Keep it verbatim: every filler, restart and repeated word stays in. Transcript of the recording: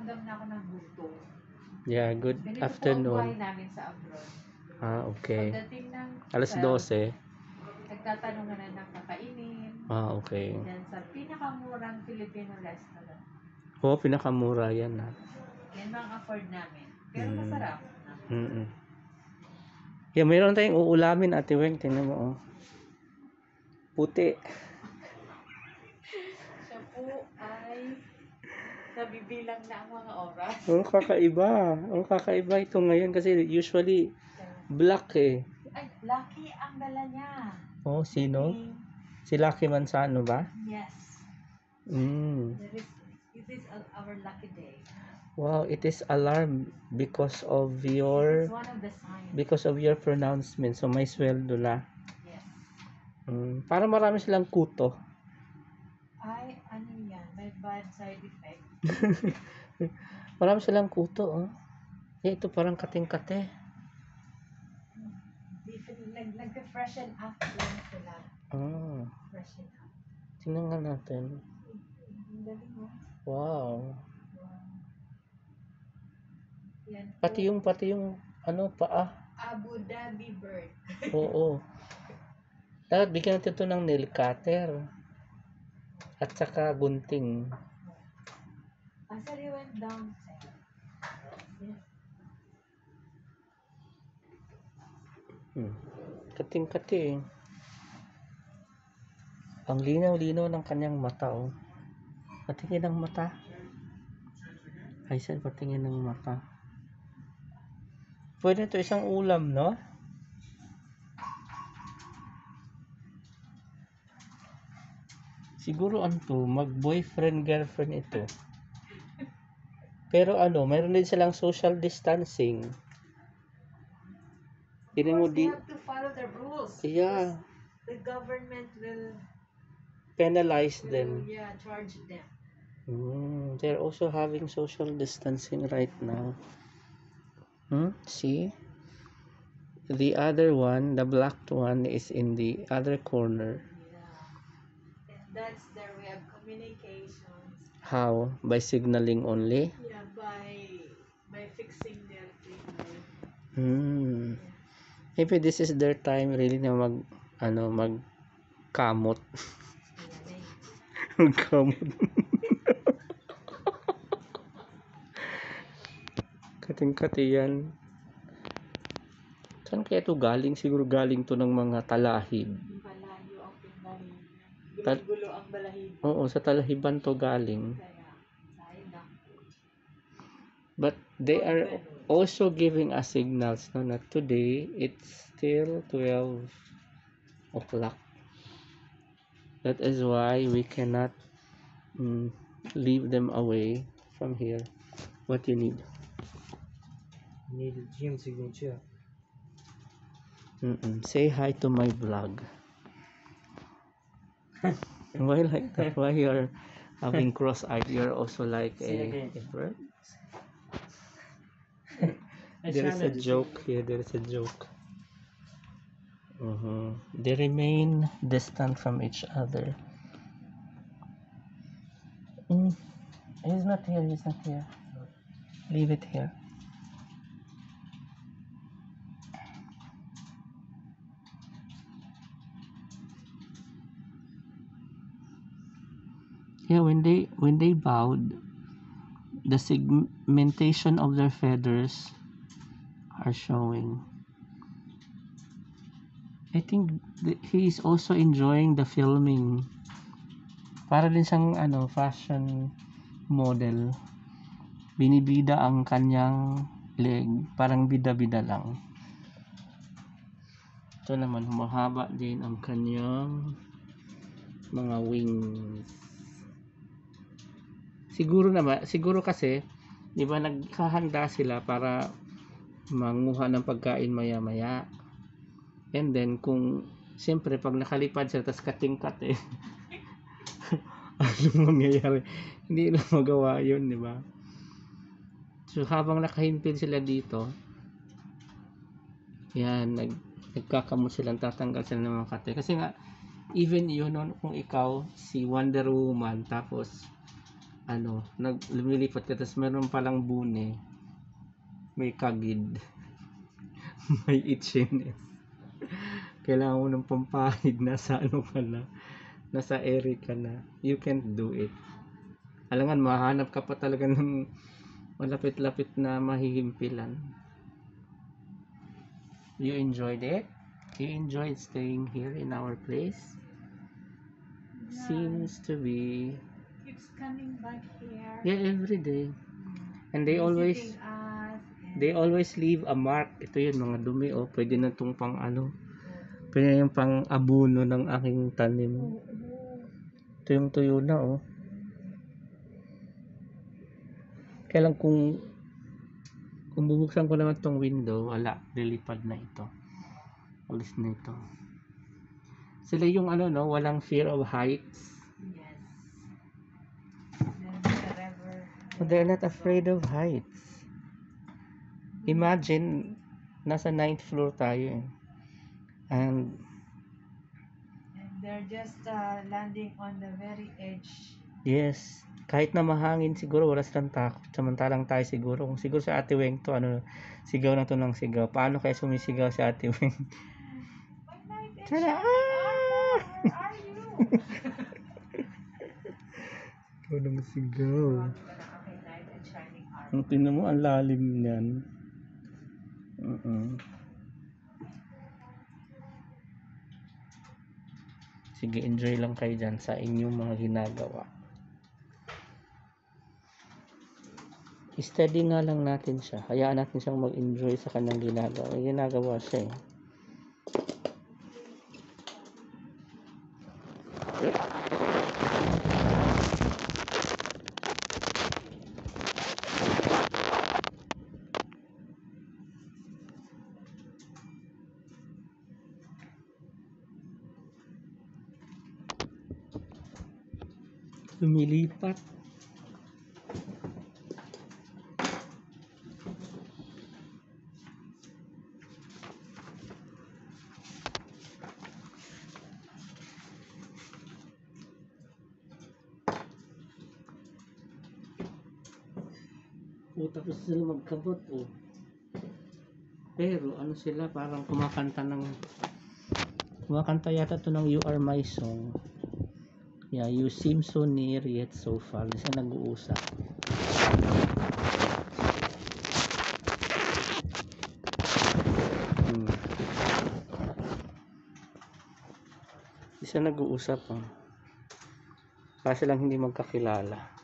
nakaramdam na ako ng gutom. Yeah, good Ganito po ang afternoon. buhay namin sa abroad. Ah, okay. Pagdating ng Alas twelve, dose. nagtatanong na ng kakainin. Ah, okay. Then sa pinakamurang Filipino restaurant. Oo, pinakamura yan ha. Yan ang afford namin. Pero Mm. masarap. Mm-mm. Yeah, mayroon tayong uulamin, Ate Weng. Tingnan mo, oh. Puti. Siya po ay nabibilang na ang mga oras. Oh, kakaiba. Oh, kakaiba ito ngayon kasi usually black eh. Ay, lucky ang dala niya. Oh, sino? Mm, Si Lucky Manzano ba? Yes. Mm. There is, it is a- our lucky day. Wow, it is alarm because of It's your one of the signs. because of your pronouncement. So may sweldo na. Yes. Mm. Para marami silang kuto. Ay, ano yan? May bad side effect. Marami silang kuto, oh. Eh, ito parang kating-kate. Different, nag, nag-freshen up lang sila. Ah, Freshen up. tingnan nga natin. Ang galing mo. Wow. Yan po. Pati yung pati yung ano paa. Abu Dhabi bird. Oo. Dapat bigyan natin ito ng nail cutter. At saka gunting. Asa they went down. Yes. Hmm. Kating-kati. Ang linaw-linaw ng kanyang mata, oh. Patingin ng mata. Ay, saan patingin ng mata? Pwede ito isang ulam, no? Siguro ano to, mag-boyfriend, girlfriend ito. Pero ano, mayroon din silang social distancing. Tingnan mo Of course, di, they have to follow the rules. yeah, The government will, penalize will them. yeah, charge them. Mm, they're also having social distancing right now. Hmm? See? The other one, the black one, is in the other corner. Yeah. And that's their way of communications. How? By signaling only? Yeah, by by fixing their finger. Hmm. Maybe this is their time really na mag, ano, magkamot. Magkamot. Kating-kati yan. Saan kaya ito galing? Siguro galing to ng mga talahib. Malayo ang pingahin. Tal- Gulo-gulo ang balahibo. Oo, sa talahiban to galing. Kaya, sayang na. But they are also giving us signals no, that today it's still twelve o'clock. That is why we cannot mm, leave them away from here. What you need? Need a gym signature. Mm-mm. Say hi to my vlog. Why like that? Why you're having cross-eyed? You're also like Say a, again. a bird? I There is a challenge joke here. There is a joke. Mhm. They remain distant from each other. Mm. He's not here. He's not here. Leave it here. Yeah, when they when they bowed, the segmentation of their feathers are showing. I think th- he is also enjoying the filming. Para din siyang ano, fashion model. Binibida ang kanyang leg, parang bida-bida lang. Ito naman, humahaba din ang kanyang mga wings. Siguro naman, siguro kasi, di ba naghahanda sila para manguha ng pagkain maya-maya. And then, kung, siyempre, pag nakalipad sila, tas kating-kat eh, ano mangyayari? Hindi na magawa yun, di ba? So, habang nakahimpil sila dito, yan, nag, nagkakamot silang tatanggal sila ng mga kate. Kasi nga, even yun, no, kung ikaw, si Wonder Woman, tapos, ano, nag lumilipat ka tapos meron palang bune, may kagid, may itchiness. Kailangan mo ng pampahid, nasa ano ka na, nasa area ka na. You can't do it. Alangan, mahanap ka pa talaga ng malapit-lapit na mahihimpilan. You enjoyed it? You enjoyed staying here in our place? Seems to be. Keeps coming back here. Yeah, every day. And they always visiting us, and they always leave a mark. Ito yun, mga dumi, oh. Pwede na itong pang ano. Pwede yung pang abuno ng aking tanim. Ito yung tuyo na, oh. Kaya lang kung kung bubuksan ko naman tong window, wala, lilipad na ito. Alis na ito. Sila yung ano, no, walang fear of heights. yes. They're forever. But they're not afraid of heights. Imagine, nasa ninth floor tayo, eh. And And they're just uh, landing on the very edge. yes, kahit na mahangin siguro wala silang takot. Samantalang tayo siguro, kung siguro sa Ate Weng to, ano, sigaw na to ng sigaw. Paano kaya sumisigaw si Ate Weng? My knight in Tara! shining armor, where are you? Ikaw nang sigaw. My knight in shining armor. Ang tingnan mo, ang lalim niyan. Uh-uh. Sige, enjoy lang kayo dyan sa inyong mga ginagawa. I-steady nga lang natin siya. Hayaan natin siyang mag-enjoy sa kanyang ginagawa. May ginagawa siya, eh. Lumilipat. O, tapos sila magkabot, oh. Pero ano sila, parang kumakanta ng kumakanta yata to ng You Are My Song. Yeah, you seem so near yet so far. Isa nag-uusap. Hmm. Isa nag-uusap, oh. Kasi lang hindi magkakilala.